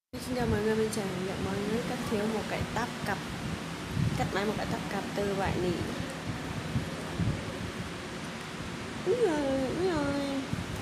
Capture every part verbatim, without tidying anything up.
Xin chào mọi người, mình chào mọi người cách thiếu một cái táp cặp cách máy một cái táp cặp từ vải nỉ. Úi giời, úi giời.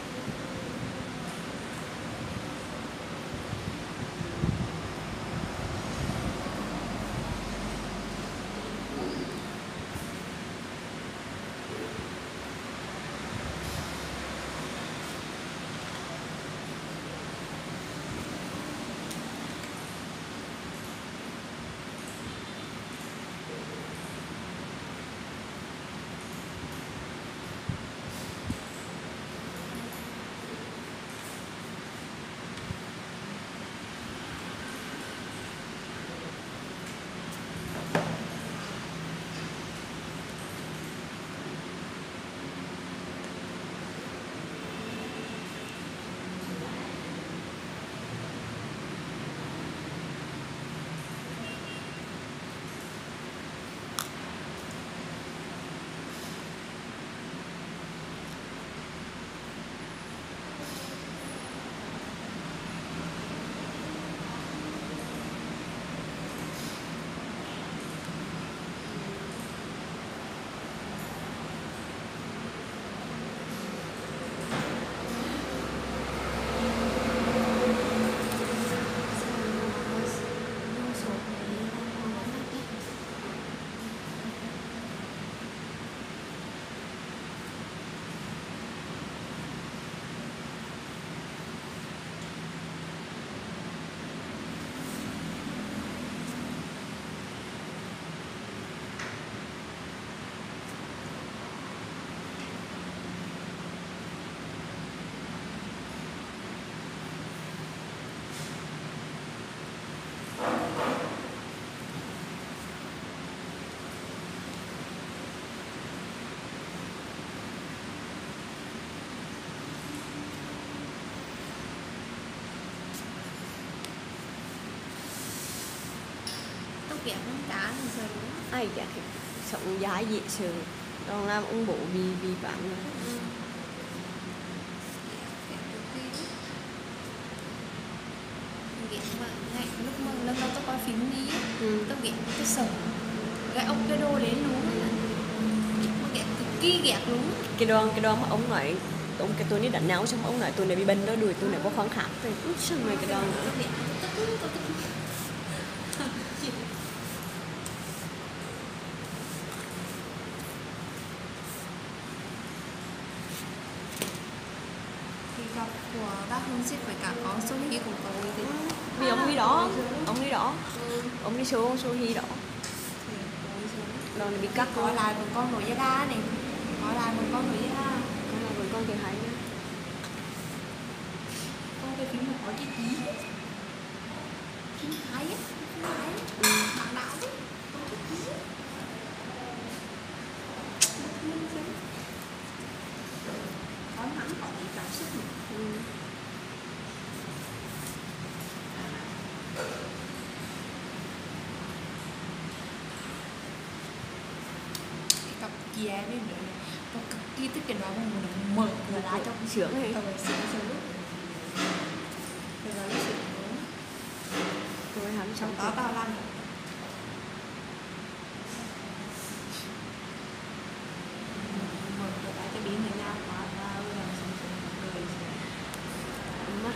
Kẹo cũng cá thì giờ đúng Ai dạ thì sống giá dễ sự còn làm ông bố bị bị bạn rồi. ừ. Kẹo mà ngay lúc mà lần đầu tôi coi phim đi ừ. tôi ghét cái sở cái ông cái đồ đến luôn mà ghét cực kỳ ghét luôn cái đoàn cái đoàn mà ông nói ông cái tôi đi đánh nhau xong ông nói tôi này bị bệnh đó đuổi tôi này có khoáng khắc thì sao mày cái đoàn tôi ghét tôi tức tôi tức gặp của bác Hương Xích với cả có số hi của cậu ấy thì vì ông đi đó ông đi đó ừ. ông đi số số hi đó đoàn bị cắt có lại một con nổi da đá này có lại một con nổi da đá con là con thì hay con cái phim mà có cái tí phim hay á phim hay ừ. bạn đạo ấy có cái tí có hắn có cái cảm xúc này ừ. cặp kia với nữa có cực kỳ thích cái đó mà mình mở cửa lại cho sướng hay ờ sướng sướng rồi là nó sướng rồi hắn xong đó tao làm mở cửa lại cho biến người nhau quá tao làm sướng sướng cười mắt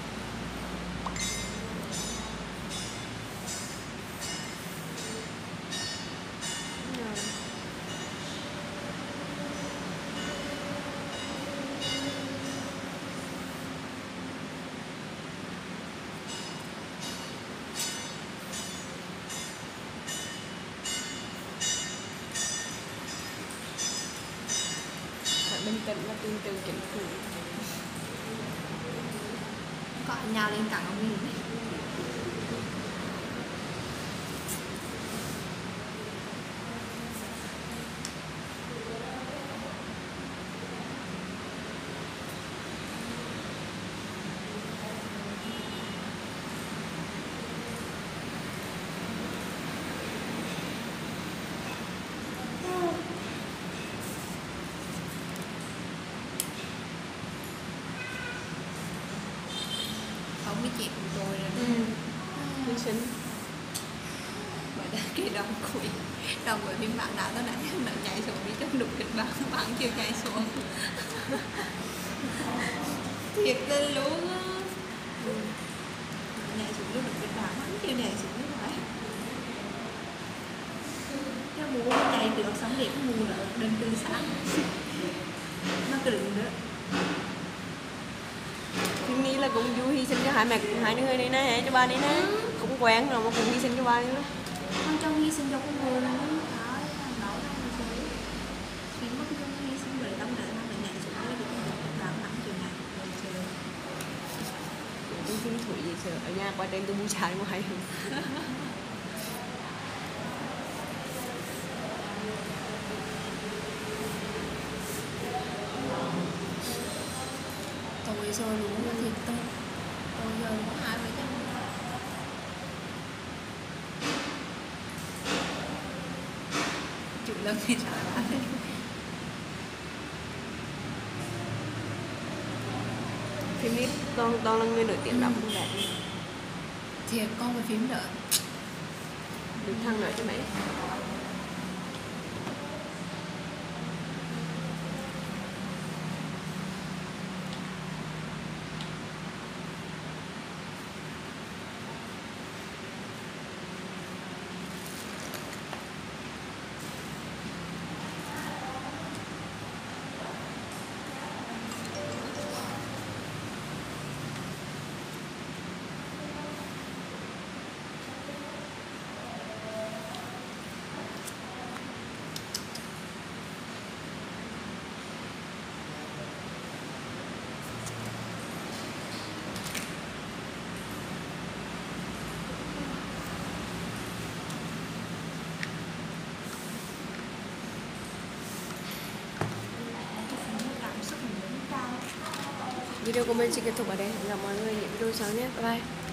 bên cạnh là tin từ chính phủ gọi nhào lên cả ông mình không biết chị của tôi sinh. Bởi đó cái đồng cuối đồng của phim bạn đã tao nãy nó nhảy xuống đi trong đục kịch bản bạn chưa nhảy xuống. Thiệt tình luôn á. Ừ. Nhảy xuống lúc đục kịch bản hắn chưa nhảy xuống như vậy. Cái mũ chạy được sống đẹp cái mũ nữa đừng từ sáng. Nó cứ đừng nữa. Phim nghĩ là cũng vui, hy sinh cho hai mẹ hai người này nè, cho ba này nè. Cũng quen rồi mà cũng hy sinh cho ba này luôn. Con trong hy sinh cho con người là nó phải nói ra một số phim mất nhân hy sinh bởi tâm để nó lại nhảy xuống đây thì con được làm nặng chuyện này rồi chờ. Cũng phim thủy gì sợ ở nhà qua trên tôi mua trái ngoài. Tôi rồi luôn là thiệt tình. Tôi giờ có ai vậy chứ? Chủ lâm thì sao lại? Phimนี้toàn toàn là người nổi tiếng đóng cũng đẹp. Thiệt con về phim nữa. Được thăng nữa cho mấy. Video của mình xin kết thúc ở đây. Hẹn gặp mọi người những video sau nhé. Bye bye.